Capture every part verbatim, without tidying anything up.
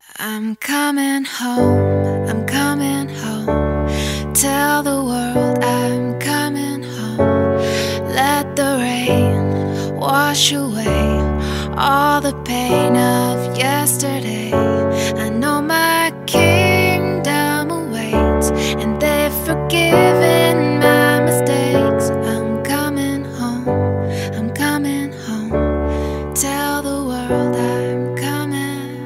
I'm coming home, I'm coming home. Tell the world I'm coming home. Let the rain wash away all the pain of yesterday. I know my kingdom awaits, and they've forgiven my mistakes. I'm coming home, I'm coming home. Tell the world I'm coming.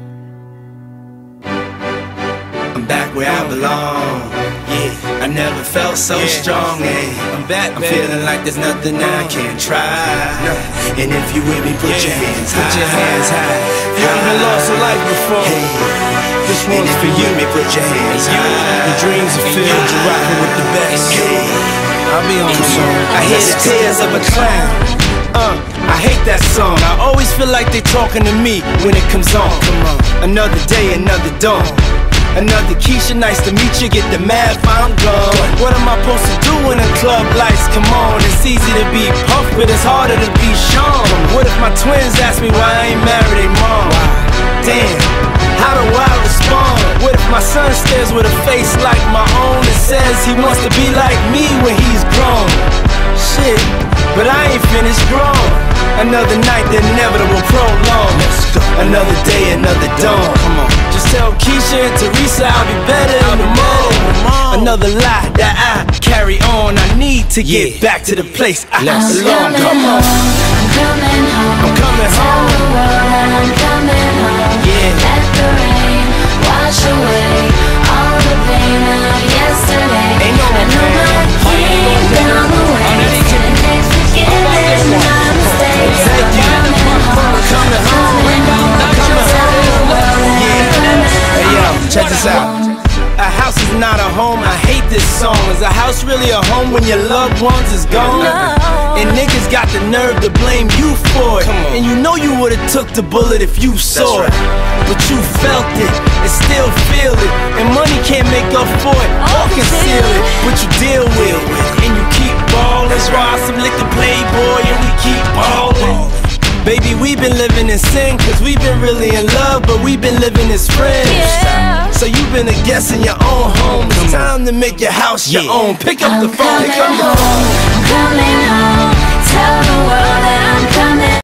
I'm back where I belong. Yeah, I never felt so yeah. strong. Yeah. I'm back, I'm baby. Feeling like there's nothing I can't try. And if you with me, put yeah. your hands put high. Put your hands high. You ever been lost in life before? Hey. This one's for you. Me, put your hands high. Your dreams are filled, you're rocking with the best. Hey. I'll be on the song. I hear the tears of a clown. Uh, I hate that song. I always feel like they talking to me when it comes on. Come on. Another day, another dawn. Another Keisha, nice to meet you. Get the math, I'm gone. What am I supposed to do when the club lights come on? It's easy to be Puff, but it's harder to be Sean. What if my twins ask me why I ain't married their mom? Damn, how do I respond? What if my son stares with a face like my own and says he wants to be like me when he's grown? Shit, but I ain't finished grown. Another night, the inevitable prolong. Another day, another dawn. Come on. Just tell Keisha and Teresa I'll be better in the morning. Another lie that I carry on. I need to get yeah. back to the place I belong. Come on. I'm coming home. I'm coming Tell home. the world I'm coming home. Yeah. Let the rain wash away all the pain of yesterday. Ain't no I know my kingdom awaits, and they've forgiven my mistakes. I'm coming home. Coming home. Check this out. A house is not a home, I hate this song. Is a house really a home when your loved ones is gone? No. And niggas got the nerve to blame you for it. And you know you would've took the bullet if you saw it. But you felt it and still feel it. And money can't make up for it or conceal it. But you deal with it and you keep ballin'. Ride some liquor playboy and we keep ballin'. Baby, we've been living in sin, cause we've been really in love, but we've been living as friends. Yeah. So you've been a guest in your own home. It's time to make your house your yeah. own. Pick up I'm the phone, pick up the phone. I'm coming home. Tell the world that I'm coming.